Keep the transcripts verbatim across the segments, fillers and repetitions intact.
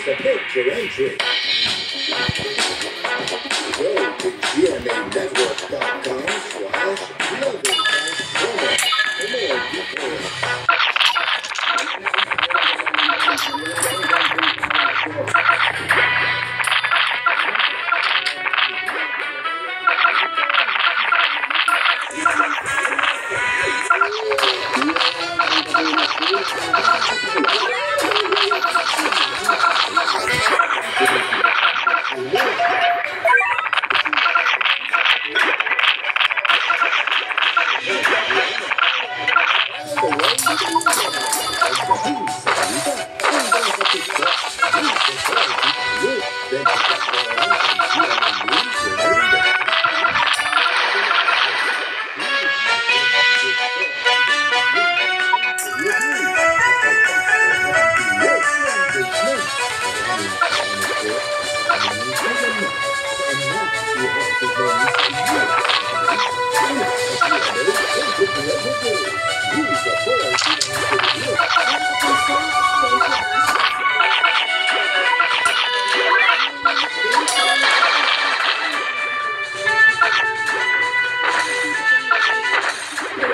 a picture entry. Go to G M A network dot com slash global transformer for more details.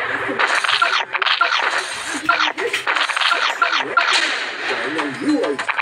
You are